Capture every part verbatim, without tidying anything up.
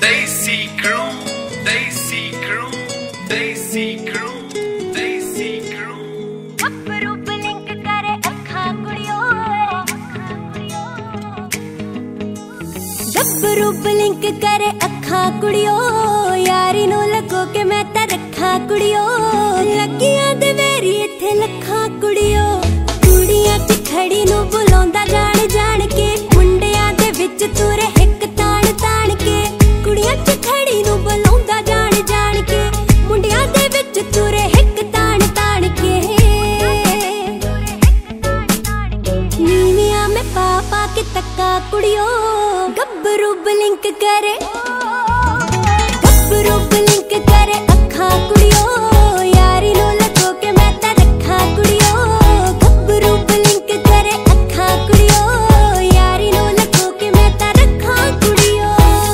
Desi crew, Desi crew, Desi crew, Desi crew. गब्बरू blink करे अखा कुड़ियो, गब्बरू ब्लिंक करे अखा कुड़ियो, यारी नू लगो के मैं तां रखा कुड़ियो, लगियां दे वेरी इत्थे लखा कुड़ियो, कुड़ियां च खड़ी नू बुलांदा जान जान के, मुंडियां दे विच तुरे हिक तान तान के, कुड़ियां च खड़ी नू बुलांदा जान जान के, मुंडियां दे विच तुरे हिक तान तान के, नीवियां में पा पा के तक्का कुड़ियो, गब्बरू ब्लिंक करे, गब्बरू ब्लिंक करे अखा कुड़ियो, यारी नू लगो के मैं तां रखा कुड़ियो, गब्बरू ब्लिंक करे अखा कुड़ियो, यारी नू लगो के मैं तां रखा कुड़ियो।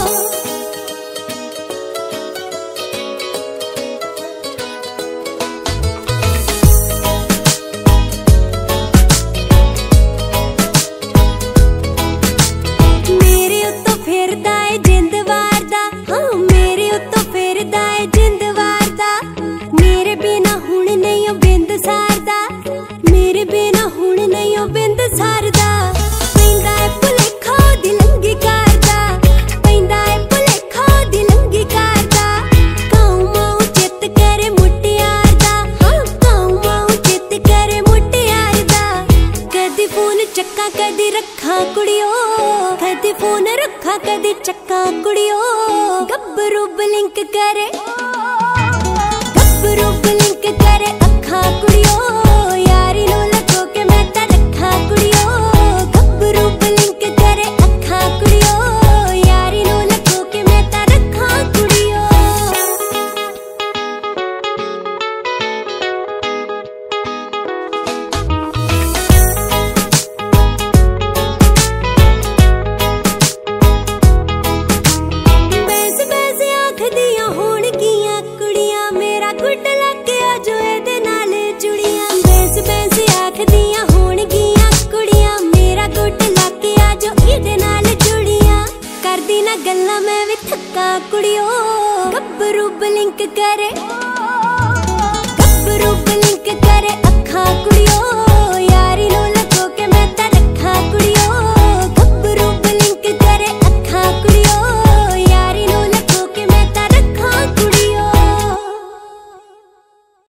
मेरे उत्तों फिरदा ए जिंद वारदा, हाँ मेरे उत्तों फिरदा ए जिंद वारदा, मेरे बिना हुण नहीं ओ बिंद सारदा, मेरे बिना हुण नहीं ओ बिंद सारदा, पैंदा ए भुलेखा ओदी लंगी करदा, पैंदा ए भुलेखा ओदी लंगी करदा, काऊ माऊ चित करे मुटियार दा, हाँ काऊ माऊ चित करे मुटियार दा, कदी फोन चक्का कदी रखा कुड़ियो, कदी फोन रखा कदी चक्का कुड़ियो, गब्बरू ब्लिंक करे, गब्बरू ब्लिंक करे अखा कुड़ियो, यारी नू लगो के मैं तां रखा कुड़ियो, गब्बरू ब्लिंक करे अखा कुड़ियो, यारी नू लगो के मैं तां रखा कुड़ियो। बैस बैस आखदियां होणगियां कुड़ियां, मेरा गुड लग आजो इहदे नाल जुड़ियां, बैस बैस आखदियां होणगियां कुड़ियां, मेरा गुड लग आजो इहदे नाल जुड़ियां, करदी ना गल्लां मैं भी थक्का कुड़ियो, गब्बरू ब्लिंक करे।